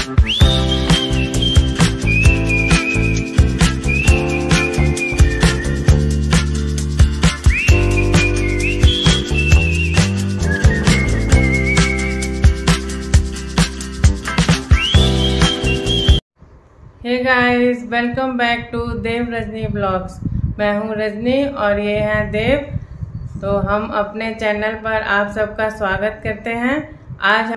Hey guys, welcome back to Dev Rajni blogs. मैं हूं रजनी और ये हैं देव। तो हम अपने चैनल पर आप सबका स्वागत करते हैं। आज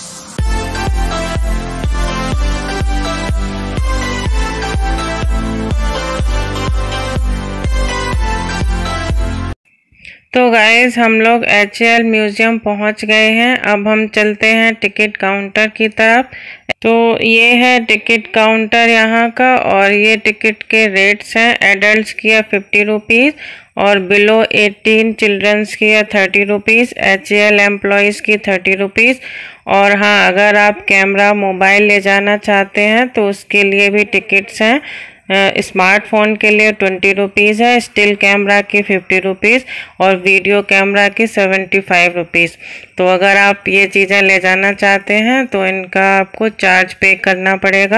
तो गाइस, हम लोग HAL म्यूजियम पहुंच गए हैं। अब हम चलते हैं टिकट काउंटर की तरफ। तो ये है टिकट काउंटर यहाँ का, और ये टिकट के रेट्स हैं। एडल्ट्स की है 50 रुपीज़ और बिलो 18 चिल्ड्रंस की है 30 रुपीज़। HAL एम्प्लॉयज़ की 30 रुपीज़। और हाँ, अगर आप कैमरा मोबाइल ले जाना चाहते हैं तो उसके लिए भी टिकट्स हैं। स्मार्टफोन के लिए 20 रुपीज़ है, स्टिल कैमरा की 50 रुपीज़ और वीडियो कैमरा की 75 रुपीज़। तो अगर आप ये चीज़ें ले जाना चाहते हैं तो इनका आपको चार्ज पे करना पड़ेगा।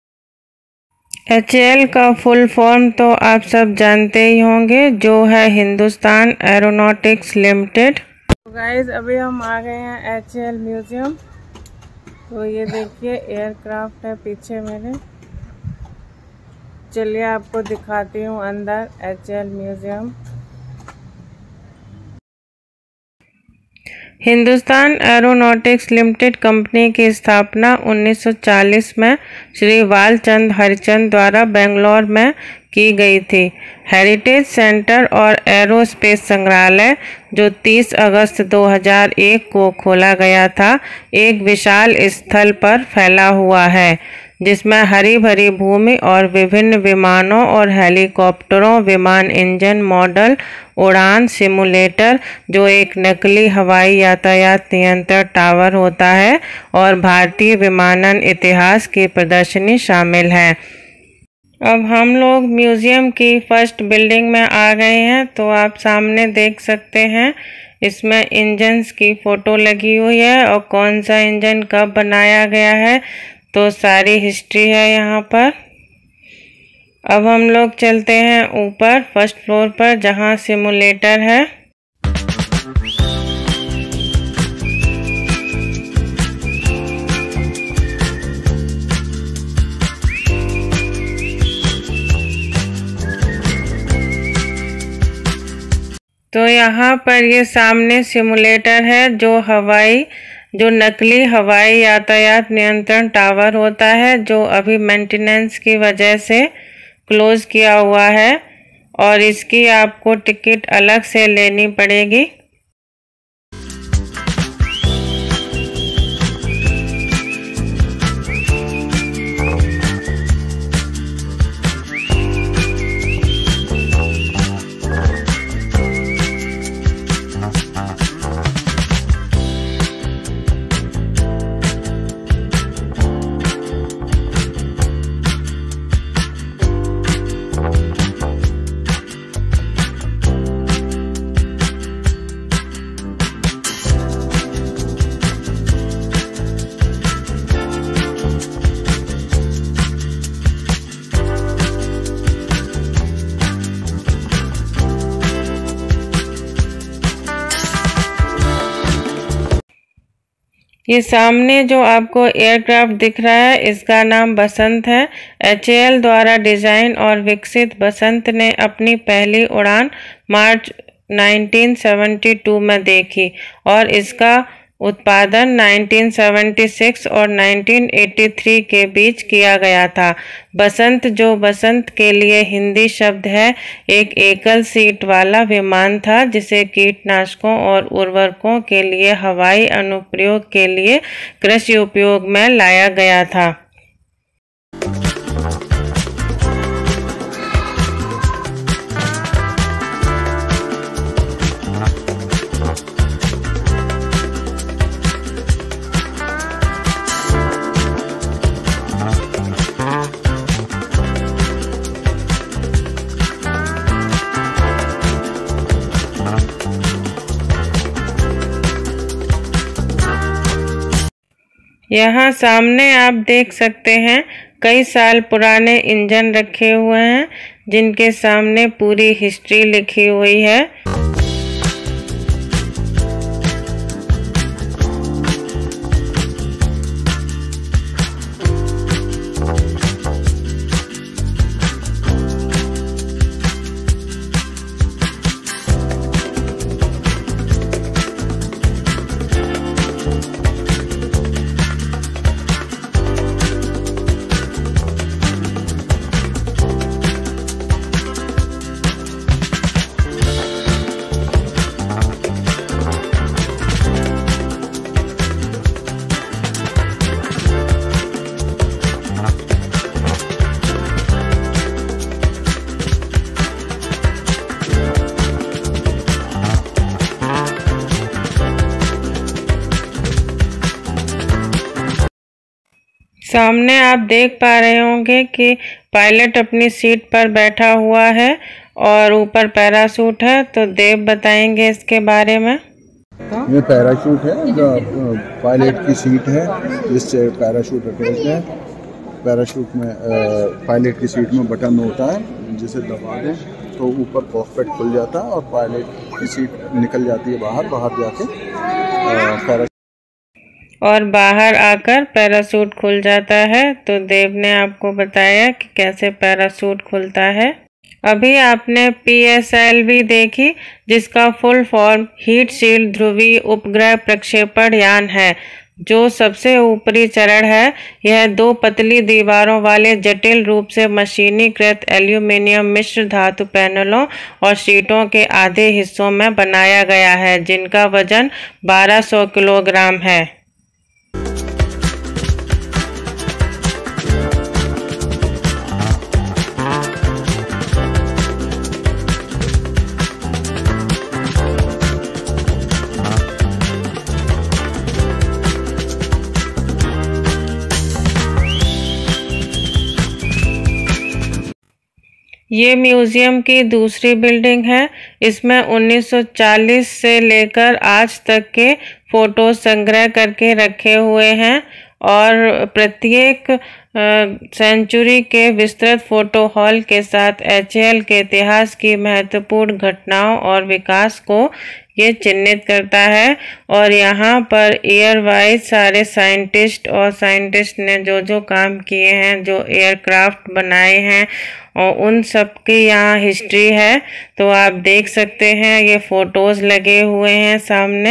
HAL का फुल फॉर्म तो आप सब जानते ही होंगे, जो है हिंदुस्तान एरोनॉटिक्स लिमिटेड। तो गाइस, अभी हम आ गए हैं HAL म्यूजियम। तो ये देखिए एयरक्राफ्ट है पीछे मेरे। चलिए आपको दिखाती हूँ अंदर HAL museum. Hindustan Aeronautics Limited company की स्थापना 1940 में श्री बालचंद हरिचंद द्वारा बेंगलोर में की गई थी। हेरिटेज सेंटर और एरोस्पेस संग्रहालय, जो 30 अगस्त 2001 को खोला गया था, एक विशाल स्थल पर फैला हुआ है जिसमें हरी भरी भूमि और विभिन्न विमानों और हेलीकॉप्टरों, विमान इंजन मॉडल, उड़ान सिमुलेटर, जो एक नकली हवाई यातायात नियंत्रण टावर होता है, और भारतीय विमानन इतिहास की प्रदर्शनी शामिल है। अब हम लोग म्यूज़ियम की फर्स्ट बिल्डिंग में आ गए हैं। तो आप सामने देख सकते हैं, इसमें इंजन्स की फ़ोटो लगी हुई है और कौन सा इंजन कब बनाया गया है, तो सारी हिस्ट्री है यहाँ पर। अब हम लोग चलते हैं ऊपर फर्स्ट फ्लोर पर, जहाँ सिमुलेटर है। तो यहाँ पर ये सामने सिमुलेटर है, जो नकली हवाई यातायात नियंत्रण टावर होता है, जो अभी मेंटेनेंस की वजह से क्लोज़ किया हुआ है, और इसकी आपको टिकट अलग से लेनी पड़ेगी। ये सामने जो आपको एयरक्राफ्ट दिख रहा है, इसका नाम बसंत है। HAL द्वारा डिज़ाइन और विकसित बसंत ने अपनी पहली उड़ान मार्च 1972 में देखी और इसका उत्पादन 1976 और 1983 के बीच किया गया था। बसंत, जो बसंत के लिए हिंदी शब्द है, एक एकल सीट वाला विमान था जिसे कीटनाशकों और उर्वरकों के लिए हवाई अनुप्रयोग के लिए कृषि उपयोग में लाया गया था। यहाँ सामने आप देख सकते हैं कई साल पुराने इंजन रखे हुए हैं जिनके सामने पूरी हिस्ट्री लिखी हुई है। सामने आप देख पा रहे होंगे कि पायलट अपनी सीट पर बैठा हुआ है और ऊपर पैराशूट है, तो देव बताएंगे इसके बारे में। ये पैराशूट है, जो पायलट की सीट है जिससे पैराशूट अटैच है। पैराशूट में पायलट की सीट में बटन होता है जिसे दबा दें तो ऊपर कॉकपिट खुल जाता है और पायलट की सीट निकल जाती है बाहर जाके और बाहर आकर पैराशूट खुल जाता है। तो देव ने आपको बताया कि कैसे पैराशूट खुलता है। अभी आपने PSLV देखी जिसका फुल फॉर्म हीट शील्ड ध्रुवीय उपग्रह प्रक्षेपण यान है, जो सबसे ऊपरी चरण है। यह 2 पतली दीवारों वाले जटिल रूप से मशीनीकृत एल्यूमीनियम मिश्र धातु पैनलों और शीटों के आधे हिस्सों में बनाया गया है, जिनका वजन 1200 किलोग्राम है। ये म्यूज़ियम की दूसरी बिल्डिंग है। इसमें 1940 से लेकर आज तक के फ़ोटो संग्रह करके रखे हुए हैं और प्रत्येक सेंचुरी के विस्तृत फ़ोटो हॉल के साथ HAL के इतिहास की महत्वपूर्ण घटनाओं और विकास को ये चिन्हित करता है। और यहाँ पर ईयर वाइज सारे साइंटिस्ट ने जो काम किए हैं, जो एयरक्राफ्ट बनाए हैं, और उन सब की यहाँ हिस्ट्री है। तो आप देख सकते हैं ये फ़ोटोज़ लगे हुए हैं सामने।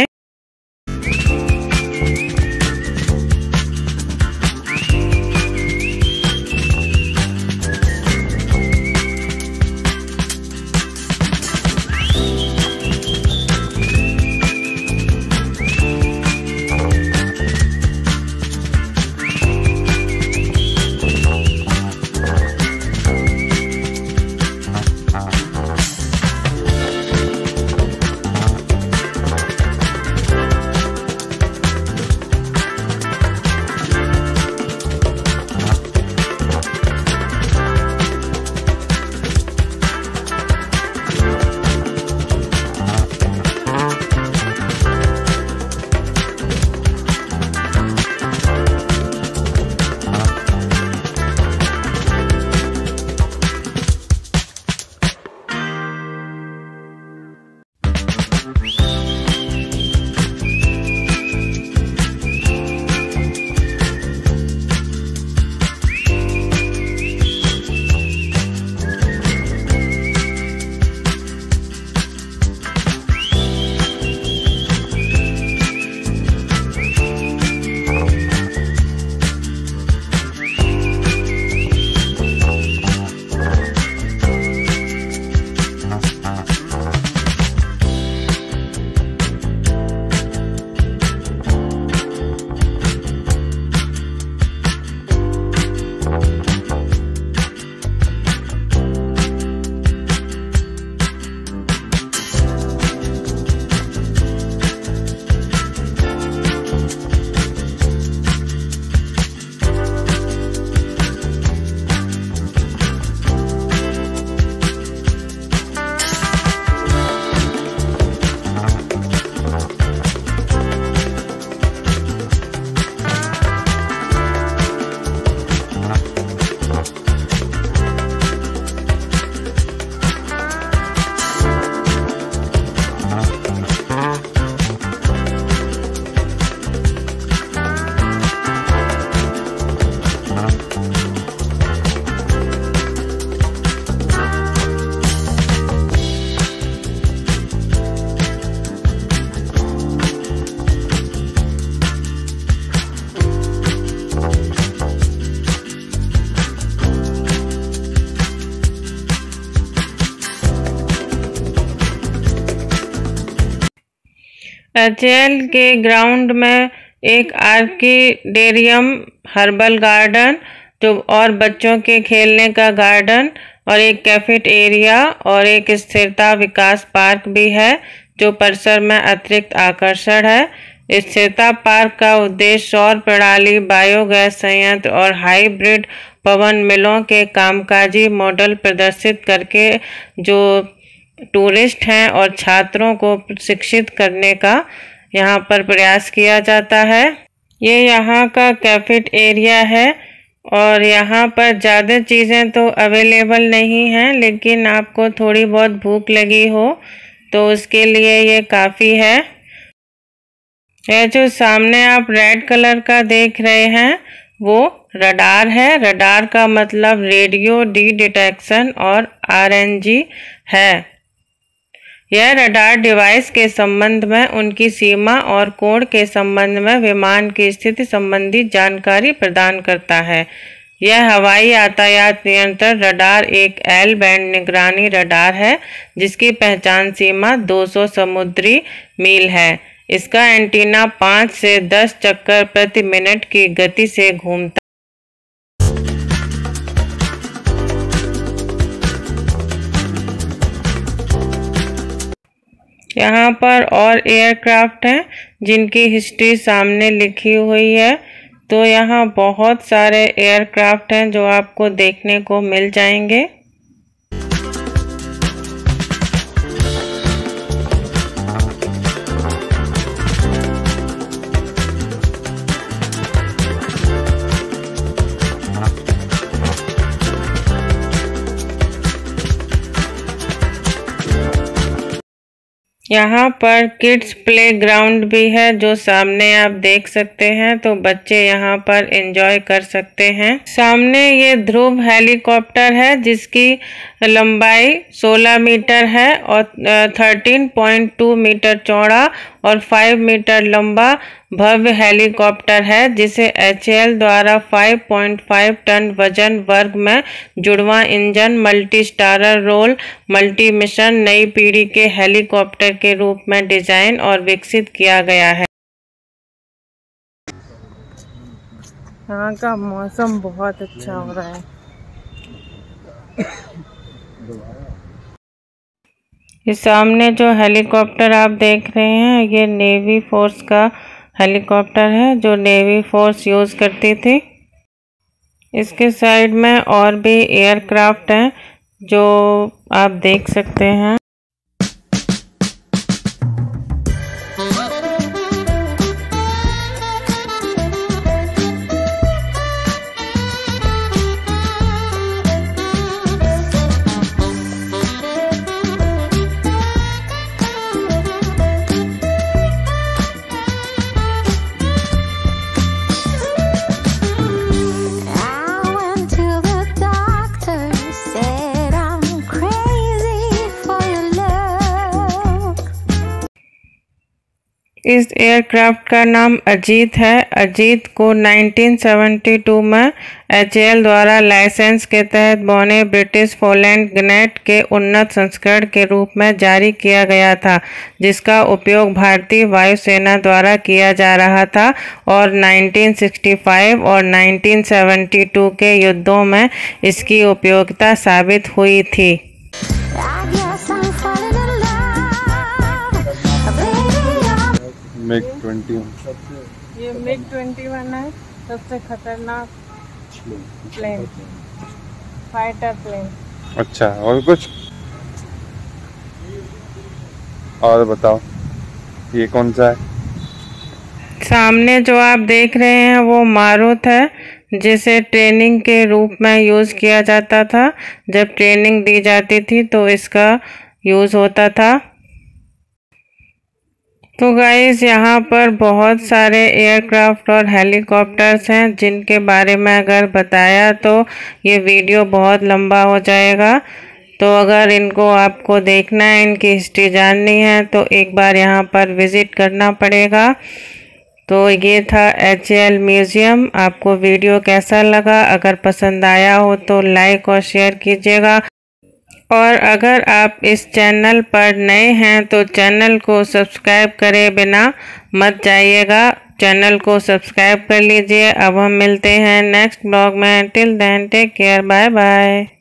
HAL के ग्राउंड में एक आर्किडेरियम, हर्बल गार्डन और बच्चों के खेलने का गार्डन और एक कैफेटेरिया और एक स्थिरता विकास पार्क भी है जो परिसर में अतिरिक्त आकर्षण है। स्थिरता पार्क का उद्देश्य सौर प्रणाली, बायोगैस संयंत्र और हाइब्रिड पवन मिलों के कामकाजी मॉडल प्रदर्शित करके जो टूरिस्ट हैं और छात्रों को प्रशिक्षित करने का यहाँ पर प्रयास किया जाता है। ये यहाँ का कैफेटेरिया है और यहाँ पर ज़्यादा चीज़ें तो अवेलेबल नहीं हैं, लेकिन आपको थोड़ी बहुत भूख लगी हो तो उसके लिए ये काफ़ी है। यह जो सामने आप रेड कलर का देख रहे हैं वो रडार है। रडार का मतलब रेडियो डी डिटेक्शन और RNG है। यह रडार डिवाइस के संबंध में उनकी सीमा और कोण के संबंध में विमान की स्थिति संबंधी जानकारी प्रदान करता है। यह हवाई यातायात नियंत्रण रडार एक L बैंड निगरानी रडार है जिसकी पहचान सीमा 200 समुद्री मील है। इसका एंटीना 5 से 10 चक्कर प्रति मिनट की गति से घूमता है। यहाँ पर और एयरक्राफ्ट हैं जिनकी हिस्ट्री सामने लिखी हुई है। तो यहाँ बहुत सारे एयरक्राफ्ट हैं जो आपको देखने को मिल जाएंगे। यहाँ पर किड्स प्ले ग्राउंड भी है जो सामने आप देख सकते हैं, तो बच्चे यहाँ पर एंजॉय कर सकते हैं। सामने ये ध्रुव हेलीकॉप्टर है जिसकी लंबाई 16 मीटर है और 13.2 मीटर चौड़ा और 5 मीटर लंबा भव्य हेलीकॉप्टर है जिसे HAL द्वारा 5.5 टन वजन वर्ग में जुड़वा इंजन मल्टी स्टारर रोल मल्टी मिशन नई पीढ़ी के हेलीकॉप्टर के रूप में डिजाइन और विकसित किया गया है। यहाँ का मौसम बहुत अच्छा हो रहा है। ये सामने जो हेलीकॉप्टर आप देख रहे हैं ये नेवी फोर्स का हेलीकॉप्टर है जो नेवी फोर्स यूज़ करती थी। इसके साइड में और भी एयरक्राफ्ट हैं जो आप देख सकते हैं। इस एयरक्राफ्ट का नाम अजीत है। अजीत को 1972 में HAL द्वारा लाइसेंस के तहत बने ब्रिटिश पोलैंड गनेट के उन्नत संस्करण के रूप में जारी किया गया था, जिसका उपयोग भारतीय वायुसेना द्वारा किया जा रहा था और 1965 और 1972 के युद्धों में इसकी उपयोगिता साबित हुई थी। MiG 21 ये MiG 21 है, सबसे खतरनाक प्लेन, फाइटर प्लेन। अच्छा, और कुछ और बताओ, ये कौन सा है? सामने जो आप देख रहे हैं वो मारुत है जिसे ट्रेनिंग के रूप में यूज़ किया जाता था। जब ट्रेनिंग दी जाती थी तो इसका यूज़ होता था। तो गाइस यहाँ पर बहुत सारे एयरक्राफ्ट और हेलीकॉप्टर्स हैं जिनके बारे में अगर बताया तो ये वीडियो बहुत लंबा हो जाएगा। तो अगर इनको आपको देखना है, इनकी हिस्ट्री जाननी है तो एक बार यहाँ पर विज़िट करना पड़ेगा। तो ये था HAL म्यूज़ियम। आपको वीडियो कैसा लगा? अगर पसंद आया हो तो लाइक और शेयर कीजिएगा। और अगर आप इस चैनल पर नए हैं तो चैनल को सब्सक्राइब करे बिना मत जाइएगा, चैनल को सब्सक्राइब कर लीजिए। अब हम मिलते हैं नेक्स्ट ब्लॉग में। Till then take care, bye bye.